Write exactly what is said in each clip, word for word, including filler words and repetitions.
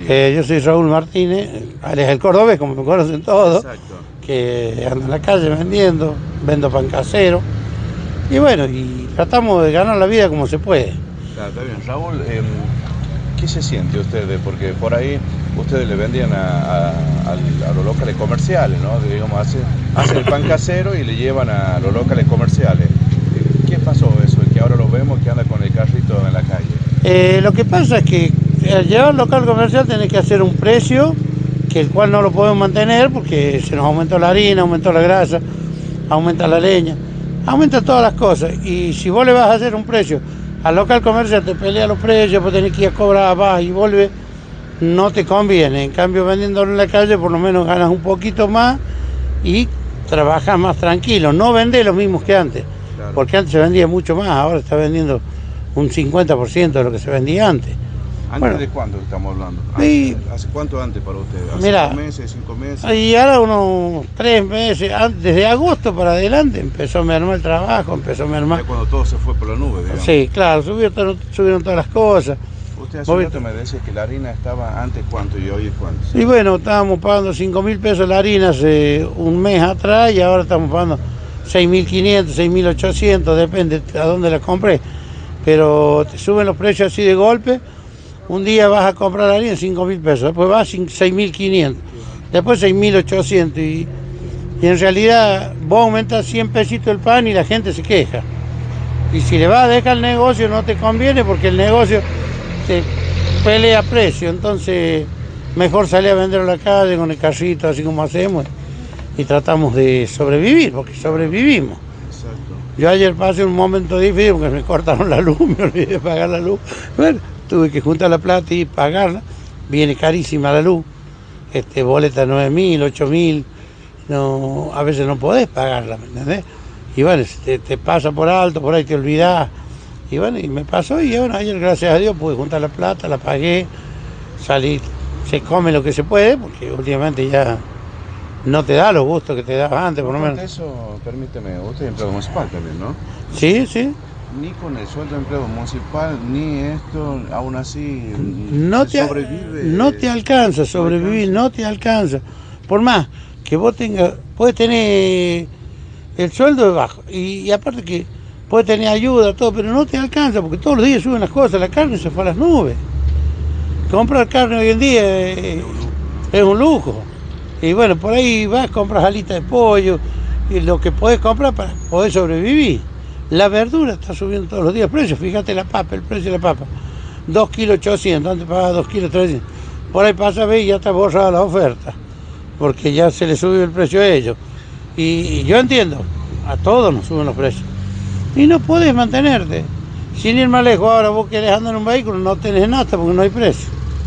Eh, yo soy Raúl Martínez, alias el cordobés, como me conocen todos. Exacto. Que ando en la calle vendiendo, vendo pan casero. Y bueno, y tratamos de ganar la vida como se puede. Claro, está bien. Raúl, eh, ¿qué se siente ustedes? Porque por ahí ustedes le vendían a, a, a, a los locales comerciales, ¿no? Digamos, hacen, hacen el pan casero y le llevan a los locales comerciales. ¿Qué pasó eso? Que ahora lo vemos que anda con el carrito en la calle. Eh, lo que pasa es que al llevar al local comercial tenés que hacer un precio que el cual no lo podemos mantener porque se nos aumentó la harina, aumentó la grasa, aumenta la leña, aumenta todas las cosas. Y si vos le vas a hacer un precio al local comercial, te pelea los precios, pues tenés que ir a cobrar, vas y vuelve, no te conviene. En cambio, vendiéndolo en la calle, por lo menos ganas un poquito más y trabajas más tranquilo. No vendés los mismos que antes, claro, porque antes se vendía mucho más, ahora está vendiendo un cincuenta por ciento de lo que se vendía antes. ¿Antes bueno, de cuándo estamos hablando? Y, ¿Hace cuánto antes para usted? ¿Hace mira, cinco meses, cinco meses? Y ahora unos tres meses, desde agosto para adelante empezó a mermar el trabajo, empezó a mermar. Ya cuando todo se fue por la nube, digamos. Sí, claro, subieron, subieron todas las cosas. Usted hace un rato me decía que la harina estaba antes cuánto y hoy es cuánto. Y bueno, estábamos pagando cinco mil pesos la harina hace un mes atrás y ahora estamos pagando seis mil quinientos, seis mil ochocientos, depende a dónde la compré. Pero te suben los precios así de golpe. Un día vas a comprar la harina en cinco mil pesos, después vas a seis mil quinientos, después seis mil ochocientos y, y en realidad vos aumentas cien pesitos el pan y la gente se queja. Y si le vas a dejar el negocio no te conviene porque el negocio te pelea precio, entonces mejor salir a vender a la calle con el carrito así como hacemos y tratamos de sobrevivir, porque sobrevivimos. Exacto. Yo ayer pasé un momento difícil porque me cortaron la luz, me olvidé de pagar la luz. Bueno, tuve que juntar la plata y pagarla, viene carísima la luz, este, boleta nueve mil, ocho mil, no, a veces no podés pagarla, ¿me entendés? Y bueno, te, te pasa por alto, por ahí te olvidás, y bueno, y me pasó, y bueno, ayer gracias a Dios pude juntar la plata, la pagué, salí, se come lo que se puede, porque últimamente ya no te da los gustos que te daba antes, por lo menos. Eso, permíteme, usted es empleado municipal también, ¿no? Sí, sí. Ni con el sueldo de empleo municipal, ni esto, aún así, no te, sobrevive. No te alcanza sobrevivir, no te alcanza. Por más que vos tengas, puedes tener el sueldo bajo, y, y aparte que puedes tener ayuda, todo, pero no te alcanza, porque todos los días suben las cosas, la carne se fue a las nubes. Comprar carne hoy en día es, es un lujo. Y bueno, por ahí vas, compras alitas de pollo, y lo que podés comprar para poder sobrevivir. La verdura está subiendo todos los días el precio, fíjate la papa, el precio de la papa, dos kilos ochocientos, antes pagaba dos kilos trescientos, por ahí pasa a ver y ya está borrada la oferta, porque ya se le subió el precio a ellos. Y, y yo entiendo, a todos nos suben los precios, y no podés mantenerte, sin ir más lejos, ahora vos querés andar en un vehículo, no tenés nada porque no hay precio.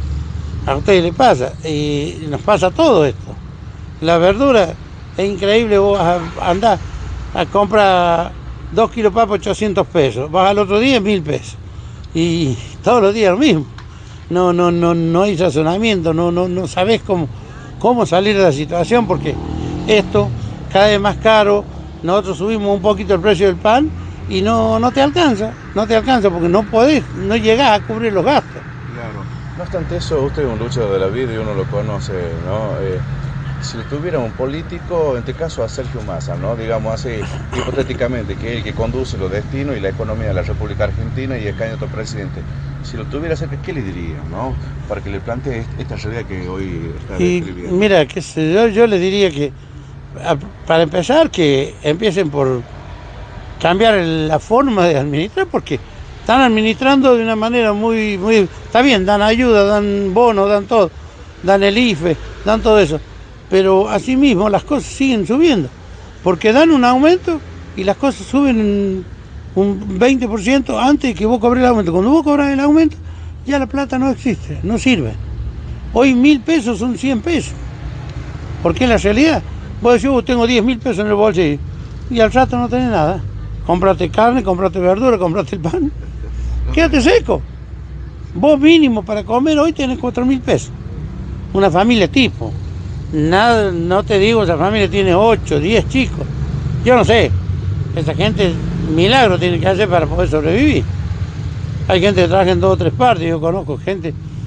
A ustedes les pasa, y nos pasa todo esto. La verdura, es increíble, vos vas a andar a comprar dos kilos de papa, ochocientos pesos. Vas al otro día, mil pesos. Y todos los días lo mismo. No, no, no, no hay razonamiento, no, no, no sabés cómo, cómo salir de la situación, porque esto cada vez más caro. Nosotros subimos un poquito el precio del pan y no, no te alcanza, no te alcanza porque no podés, no llegás a cubrir los gastos. Claro. No obstante eso, usted es un luchador de la vida y uno lo conoce, ¿no? Eh, si tuviera un político, en este caso a Sergio Massa, ¿no? Digamos así, hipotéticamente, que es el que conduce los destinos y la economía de la República Argentina y es candidato a presidente. Si lo tuviera cerca, ¿qué le diría, no? Para que le plantee esta realidad que hoy está y describiendo. Mira, qué sé yo, yo le diría que, a, para empezar, que empiecen por cambiar la forma de administrar, porque están administrando de una manera muy, muy... Está bien, dan ayuda, dan bonos, dan todo, dan el I F E, dan todo eso. Pero asimismo las cosas siguen subiendo, porque dan un aumento y las cosas suben un veinte por ciento antes de que vos cobres el aumento. Cuando vos cobras el aumento, ya la plata no existe, no sirve. Hoy mil pesos son cien pesos, porque en la realidad, vos decís, vos tengo diez mil pesos en el bolsillo, y al rato no tenés nada. Comprate carne, comprate verdura, comprate el pan, quédate seco. Vos mínimo para comer hoy tenés cuatro mil pesos, una familia tipo. Nada, no te digo, esa familia tiene ocho, diez chicos. Yo no sé, esa gente, milagro tiene que hacer para poder sobrevivir. Hay gente que trabaja en dos o tres partes, yo conozco gente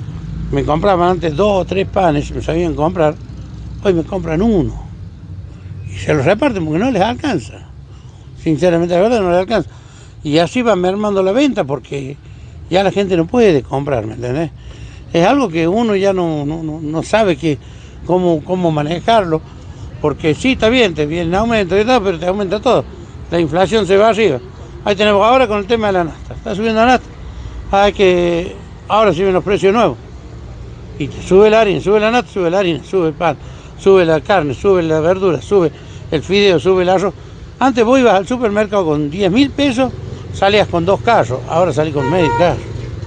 me compraban antes dos o tres panes, me sabían comprar, hoy me compran uno. Y se los reparten porque no les alcanza. Sinceramente, la verdad, no les alcanza. Y así va mermando la venta porque ya la gente no puede comprar, ¿me entendés? Es algo que uno ya no, no, no sabe que, cómo, cómo manejarlo, porque sí, está bien, te viene en aumento y todo, pero te aumenta todo. La inflación se va arriba. Ahí tenemos ahora con el tema de la nafta. Está subiendo la nafta. Hay que, ahora suben los precios nuevos. Y te sube la harina, sube la nafta, sube la harina, sube el pan, sube la carne, sube la verdura, sube el fideo, sube el arroz. Antes vos ibas al supermercado con diez mil pesos, salías con dos carros, ahora salís con medio carro.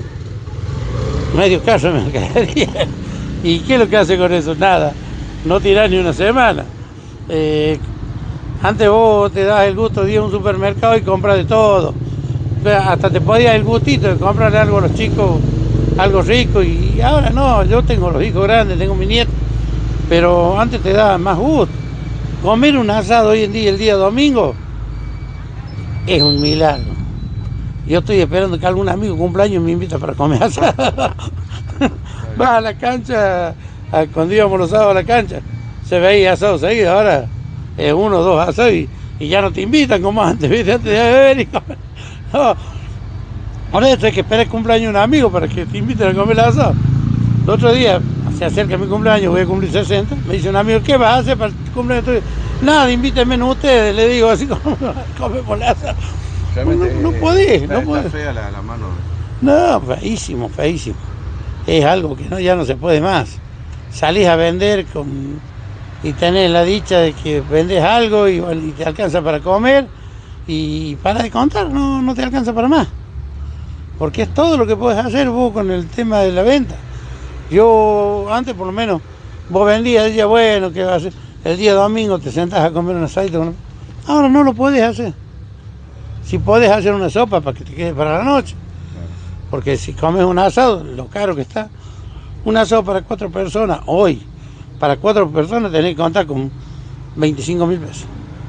Medio carro de mercadería. ¿Y qué es lo que hace con eso? Nada, no tirás ni una semana. Eh, antes vos te das el gusto de ir a un supermercado y comprar de todo. Hasta te podías el gustito de comprarle algo a los chicos, algo rico, y ahora no, yo tengo los hijos grandes, tengo mi nieto, pero antes te daba más gusto. Comer un asado hoy en día, el día domingo, es un milagro. Yo estoy esperando que algún amigo cumpleaños me invita para comer asado. Vas a la cancha, a, cuando íbamos los sábados a la cancha, se veía asado seguido, ahora es uno o dos asados y, y ya no te invitan como antes, ¿viste? Antes de beber y comer. No. Ahora hay que esperar el cumpleaños de un amigo para que te inviten a comer el asado. El otro día, se acerca mi cumpleaños, voy a cumplir sesenta, me dice un amigo, ¿qué vas a hacer para el cumpleaños tuyo? Nada, invítenme a ustedes, le digo, así como comemos el asado. Realmente no, no eh, podés, está, no está podés. fea la, la mano. No, feísimo, feísimo. Es algo que no, ya no se puede más. Salís a vender con, y tenés la dicha de que vendés algo y, y te alcanza para comer, y para de contar, no, no te alcanza para más. Porque es todo lo que podés hacer vos con el tema de la venta. Yo antes por lo menos, vos vendías, decías, bueno, ¿qué vas a hacer? El día domingo te sentás a comer un asadito. Ahora no lo podés hacer. Si podés hacer una sopa para que te quede para la noche. Porque si comes un asado, lo caro que está, un asado para cuatro personas, hoy, para cuatro personas tenés que contar con veinticinco mil pesos.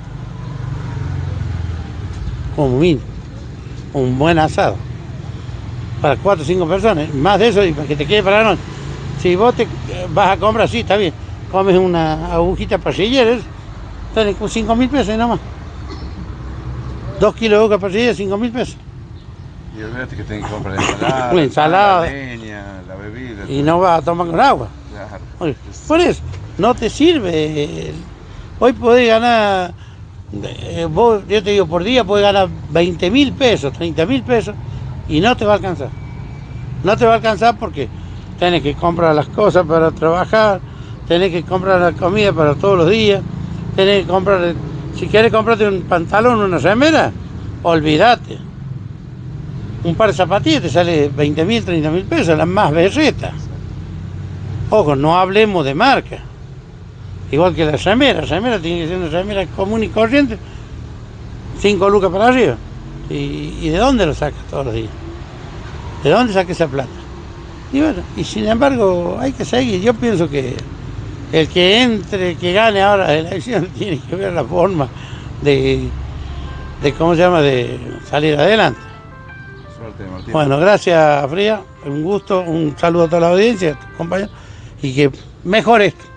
Como mínimo. Un buen asado. Para cuatro o cinco personas, más de eso y para que te quede para la noche. Si vos te vas a comprar, sí, está bien, comes una agujita parrillera, tenés con cinco mil pesos y nada más. Dos kilos de boca parrillera, cinco mil pesos. Y olvídate que tenés que comprar la ensalada, la ensalada, la leña, la bebida. Y no vas a tomar con agua. Claro. Oye, por eso, no te sirve. Hoy podés ganar, eh, vos, yo te digo, por día podés ganar veinte mil pesos, treinta mil pesos, y no te va a alcanzar. No te va a alcanzar porque tenés que comprar las cosas para trabajar, tenés que comprar la comida para todos los días, tenés que comprar, si quieres comprarte un pantalón, una remera, olvídate. Un par de zapatillas te sale veinte mil, treinta mil pesos, las más berretas. Ojo, no hablemos de marca. Igual que la remera, la remera tiene que ser una remera común y corriente, cinco lucas para arriba. ¿Y, y de dónde lo sacas todos los días? ¿De dónde sacas esa plata? Y bueno, y sin embargo hay que seguir. Yo pienso que el que entre, que gane ahora la elección, tiene que ver la forma de, de ¿cómo se llama?, de salir adelante. Suerte, Martín. Bueno, gracias, Fría, un gusto, un saludo a toda la audiencia, compañeros, y que mejore esto.